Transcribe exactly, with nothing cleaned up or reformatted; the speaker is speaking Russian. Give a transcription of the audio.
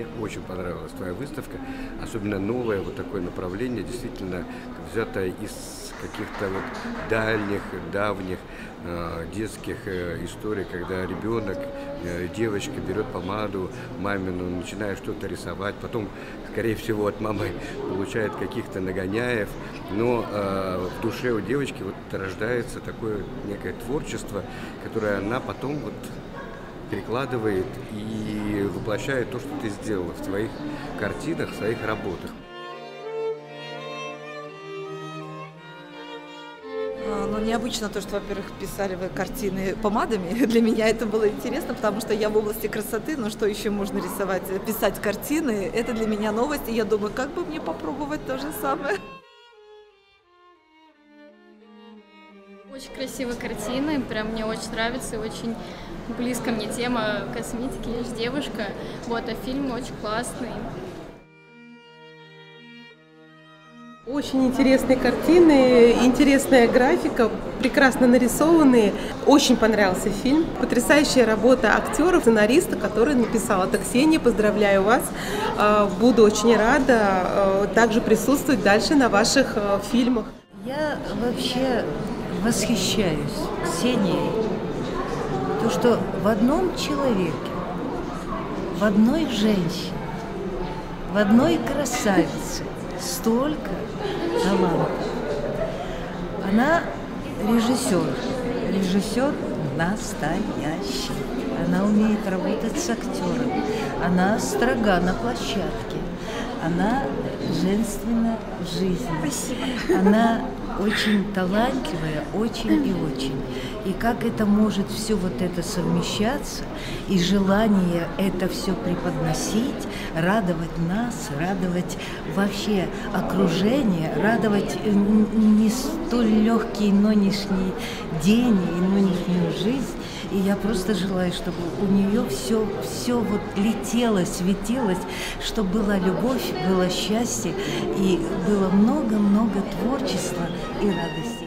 Мне очень понравилась твоя выставка, особенно новое вот такое направление, действительно взятое из каких-то вот дальних, давних э, детских э, историй, когда ребенок, э, девочка берет помаду мамину, начинает что-то рисовать, потом, скорее всего, от мамы получает каких-то нагоняев, но э, в душе у девочки вот рождается такое некое творчество, которое она потом вот перекладывает и воплощает то, что ты сделала в своих картинах, в своих работах. Ну, необычно то, что, во-первых, писали вы картины помадами. Для меня это было интересно, потому что я в области красоты, но что еще можно рисовать? Писать картины. Это для меня новость, и я думаю, как бы мне попробовать то же самое. Очень красивые картины, прям мне очень нравится, и очень близко мне тема косметики, я же девушка, вот, а фильм очень классный. Очень интересные картины, интересная графика, прекрасно нарисованные. Очень понравился фильм. Потрясающая работа актеров, сценариста, который написал. Это Ксения, поздравляю вас. Буду очень рада также присутствовать дальше на ваших фильмах. Я вообще восхищаюсь Ксенией. То, что в одном человеке, в одной женщине, в одной красавице столько талантов. Она режиссер, режиссер настоящий. Она умеет работать с актером. Она строга на площадке. Она женственна в жизни. Спасибо. Она очень талантливая, очень и очень. И как это может все вот это совмещаться, и желание это все преподносить, радовать нас, радовать вообще окружение, радовать не столь легкий нынешний день и нынешнюю жизнь. И я просто желаю, чтобы у нее все, все вот летело, светилось, чтобы была любовь, было счастье и было много-много творчества и радости.